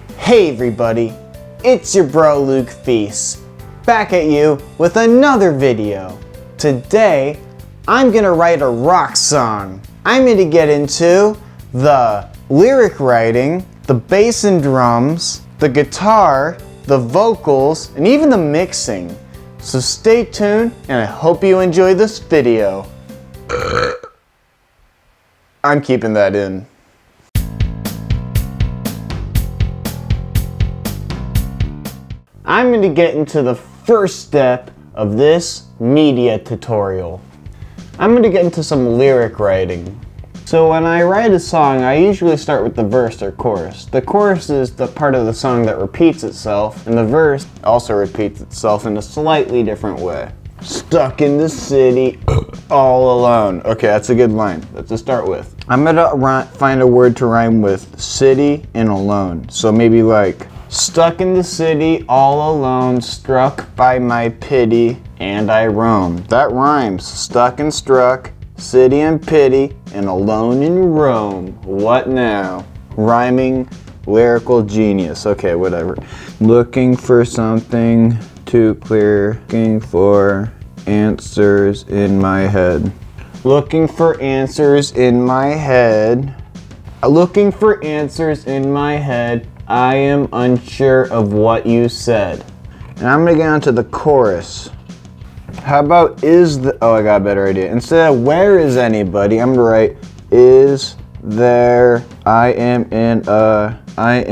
Hey everybody, it's your bro Luke Feast, back at you with another video. Today, I'm gonna write a rock song. I'm gonna get into the lyric writing, the bass and drums, the guitar, the vocals, and even the mixing. So stay tuned, and I hope you enjoy this video. I'm keeping that in. I'm going to get into the first step of this media tutorial. I'm going to get into some lyric writing. So when I write a song, I usually start with the verse or chorus. The chorus is the part of the song that repeats itself, and the verse also repeats itself in a slightly different way. Stuck in the city, all alone. Okay, that's a good line. That's to start with. I'm gonna find a word to rhyme with city and alone. So maybe like, stuck in the city, all alone, struck by my pity, and I roam. That rhymes. Stuck and struck, city and pity, and alone in Rome. What now? Rhyming, lyrical genius. Okay, whatever. Looking for something too clear, looking for answers in my head. Looking for answers in my head. Looking for answers in my head. I am unsure of what you said. And I'm gonna get onto the chorus. How about oh, I got a better idea. Instead of where is anybody, I'm gonna write is there, I am in a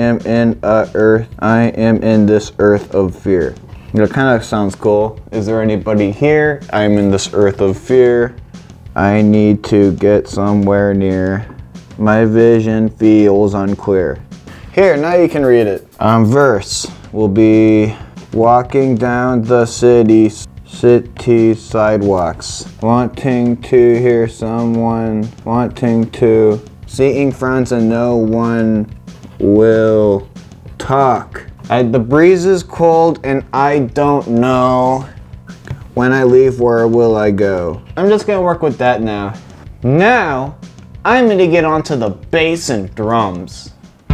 earth, I am in this earth of fear. It kind of sounds cool. Is there anybody here? I'm in this earth of fear. I need to get somewhere near. My vision feels unclear. Here, now you can read it. Verse will be walking down the city sidewalks, wanting to hear someone, wanting to, seeing friends and no one will talk. The breeze is cold and I don't know. When I leave, where will I go? I'm just gonna work with that now. Now, I'm gonna get onto the bass and drums.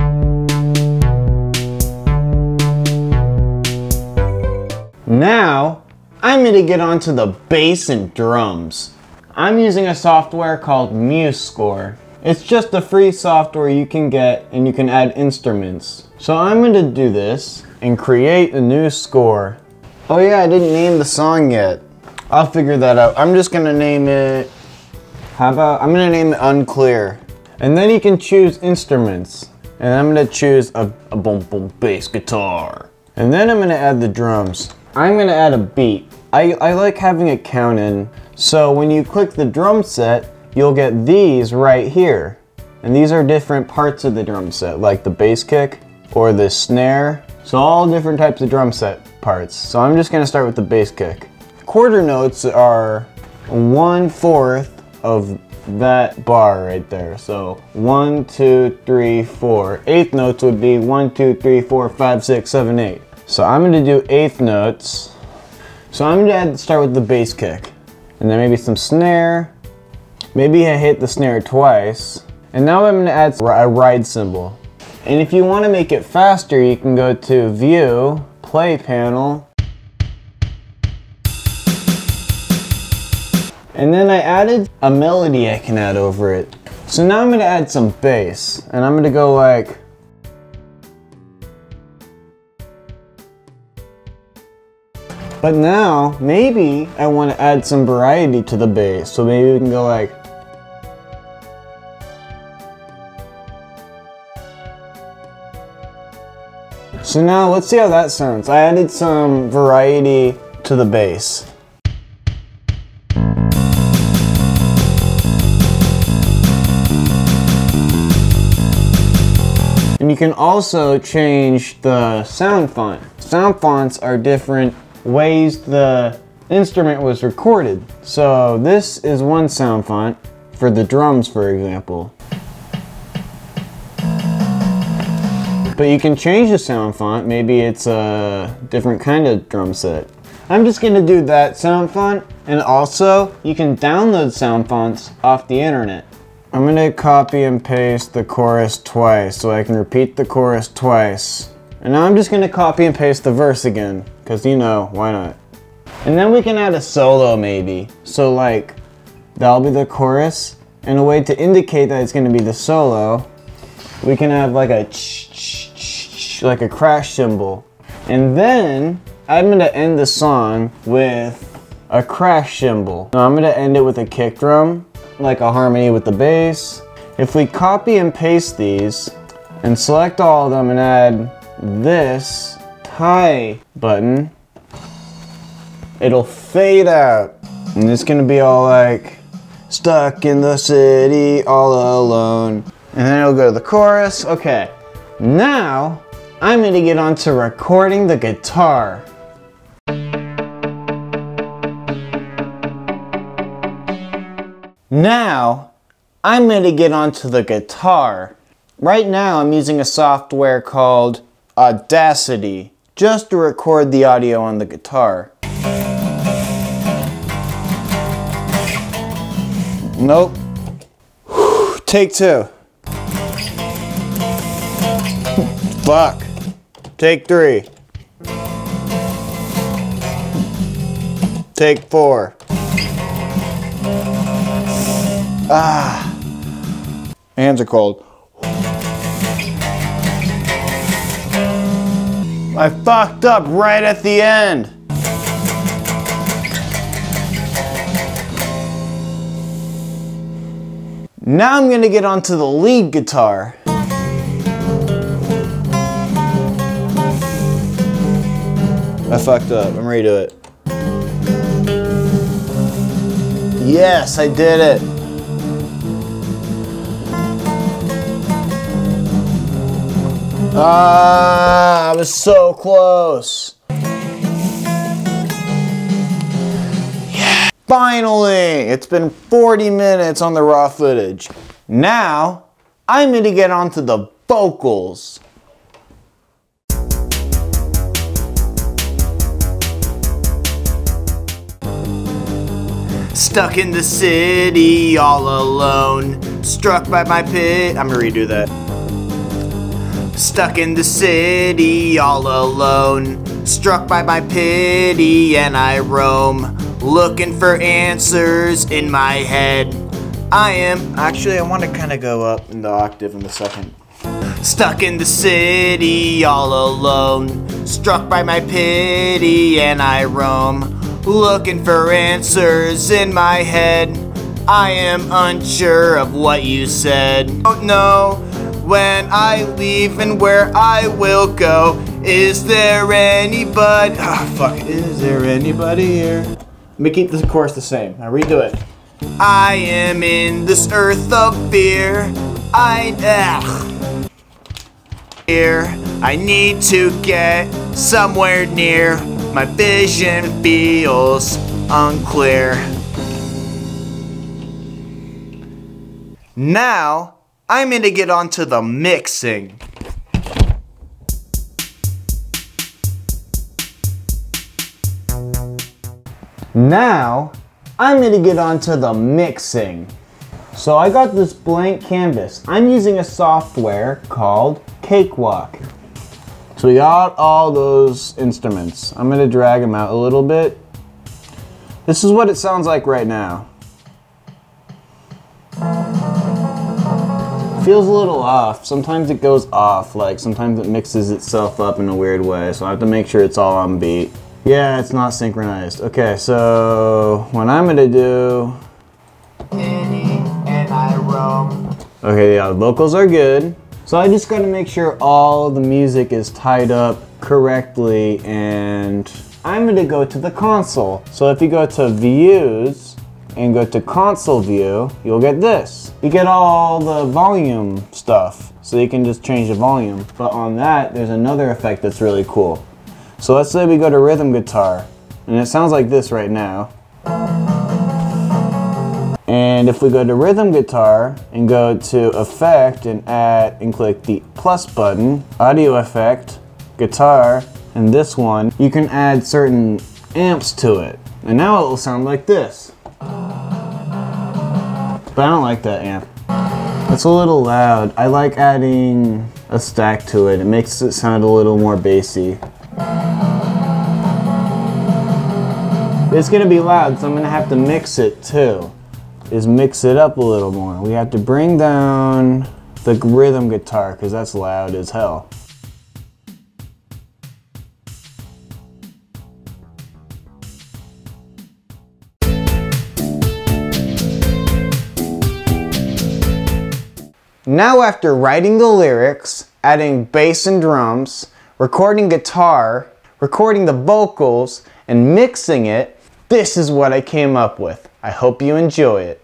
Now, I'm going to get onto the bass and drums. I'm using a software called MuseScore. It's just a free software you can get and you can add instruments. So I'm going to do this and create a new score. Oh yeah, I didn't name the song yet. I'll figure that out. I'm just going to name it, I'm going to name it Unclear. And then you can choose instruments. And I'm going to choose a boom boom bass guitar. And then I'm going to add the drums. I'm gonna add a beat. I like having it count in, so when you click the drum set, you'll get these right here. And these are different parts of the drum set, like the bass kick or the snare. So all different types of drum set parts. So I'm just gonna start with the bass kick. Quarter notes are 1/4 of that bar right there. So 1, 2, 3, 4. Eighth notes would be 1, 2, 3, 4, 5, 6, 7, 8. So I'm gonna do eighth notes. So I'm gonna start with the bass kick. And then maybe some snare. Maybe I hit the snare twice. And now I'm gonna add a ride cymbal. And if you wanna make it faster, you can go to View, Play Panel. And then I added a melody I can add over it. So now I'm gonna add some bass. And I'm gonna go like, but now, maybe I want to add some variety to the bass. So maybe we can go like, so now let's see how that sounds. I added some variety to the bass. And you can also change the sound font. Sound fonts are different ways the instrument was recorded. So this is one sound font for the drums, for example. But you can change the sound font. Maybe it's a different kind of drum set. I'm just gonna do that sound font, and also you can download sound fonts off the internet. I'm gonna copy and paste the chorus twice so I can repeat the chorus twice. And now I'm just gonna copy and paste the verse again, because you know, why not? And then we can add a solo maybe. So like, that'll be the chorus, and a way to indicate that it's gonna be the solo, we can have like a like a crash cymbal. And then I'm gonna end the song with a crash cymbal. Now I'm gonna end it with a kick drum, like a harmony with the bass. If we copy and paste these and select all of them and add this tie button, it'll fade out. And it's gonna be all like, stuck in the city all alone. And then it'll go to the chorus. Okay, now I'm gonna get on to recording the guitar. Now, I'm gonna get onto the guitar. Right now, I'm using a software called Audacity, just to record the audio on the guitar. Nope. Take two. Fuck. Take three. Take four. Ah. Hands are cold. I fucked up right at the end. Now I'm gonna get onto the lead guitar. I fucked up. I'm ready to do it. Yes, I did it. Ah, I was so close. Yeah. Finally! It's been 40 minutes on the raw footage. Now, I'm gonna get onto the vocals. Stuck in the city all alone, struck by my pit. I'm gonna redo that. Stuck in the city all alone, struck by my pity, and I roam, looking for answers in my head. Actually, I want to kind of go up in the octave in the second. Stuck in the city all alone, struck by my pity, and I roam, looking for answers in my head. I am unsure of what you said. Don't know when I leave and where I will go. Is there anybody? Oh fuck, is there anybody here? Let me keep the chorus the same. Now redo it. I am in this earth of fear. Here, I need to get somewhere near. My vision feels unclear. Now, I'm gonna get onto the mixing. Now, I'm gonna get onto the mixing. So I got this blank canvas. I'm using a software called Cakewalk. So we got all those instruments. I'm gonna drag them out a little bit. This is what it sounds like right now. Feels a little off. Sometimes it goes off, like sometimes it mixes itself up in a weird way, so I have to make sure it's all on beat. Yeah, it's not synchronized. Okay, so what I'm gonna do... and I roam. Okay, yeah, the vocals are good. So I just gotta make sure all the music is tied up correctly, and I'm gonna go to the console. So if you go to Views and go to Console View, you'll get this. You get all the volume stuff, so you can just change the volume. But on that, there's another effect that's really cool. So let's say we go to rhythm guitar, and it sounds like this right now. And if we go to rhythm guitar and go to effect and add and click the plus button, audio effect, guitar, and this one, you can add certain amps to it. And now it will sound like this. But I don't like that amp. It's a little loud. I like adding a stack to it. It makes it sound a little more bassy. It's gonna be loud, so I'm gonna have to mix it too. Mix it up a little more. We have to bring down the rhythm guitar because that's loud as hell. Now after writing the lyrics, adding bass and drums, recording guitar, recording the vocals, and mixing it, this is what I came up with. I hope you enjoy it.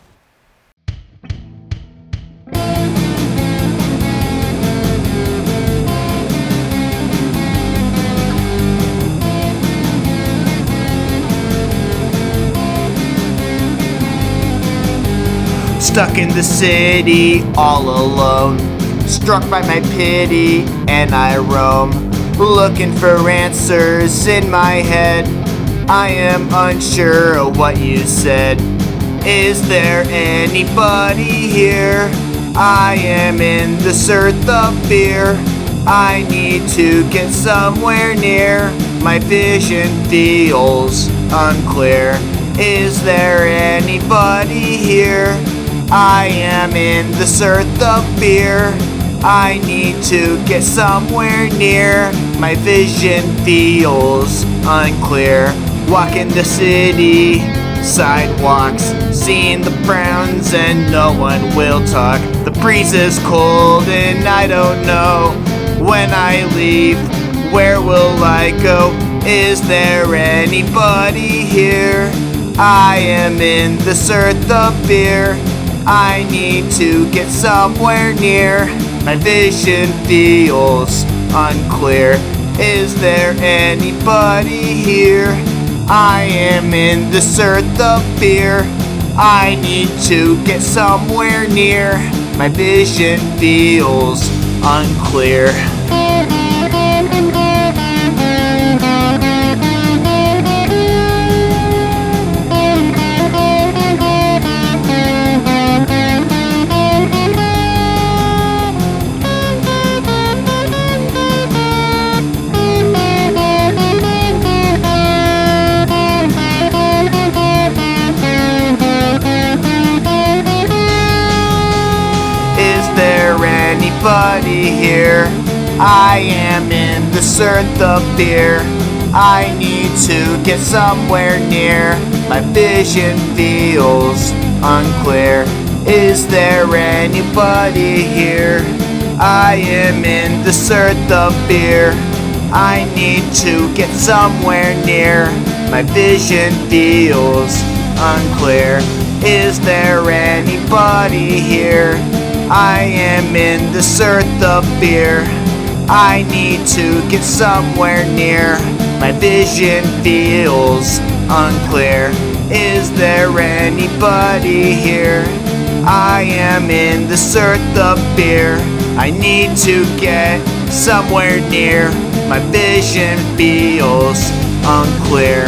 Stuck in the city, all alone, struck by my pity, and I roam, looking for answers in my head. I am unsure of what you said. Is there anybody here? I am in the search of fear. I need to get somewhere near. My vision feels unclear. Is there anybody here? I am in the search of fear. I need to get somewhere near. My vision feels unclear. Walking the city, sidewalks, seeing the browns and no one will talk. The breeze is cold and I don't know. When I leave, where will I go? Is there anybody here? I am in the search of fear. I need to get somewhere near. My vision feels unclear. Is there anybody here? I am in the search of fear. I need to get somewhere near. My vision feels unclear. Anybody here? I am in the search of fear. I need to get somewhere near. My vision feels unclear. Is there anybody here? I am in the search of fear. I need to get somewhere near. My vision feels unclear. Is there anybody here? I am in the search of fear. I need to get somewhere near. My vision feels unclear. Is there anybody here? I am in the search of fear. I need to get somewhere near. My vision feels unclear.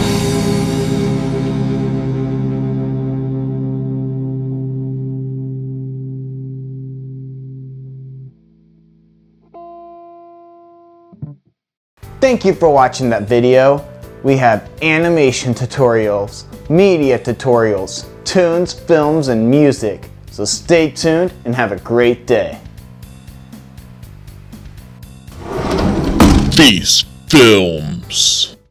Thank you for watching that video. We have animation tutorials, media tutorials, tunes, films, and music. So stay tuned and have a great day. These films.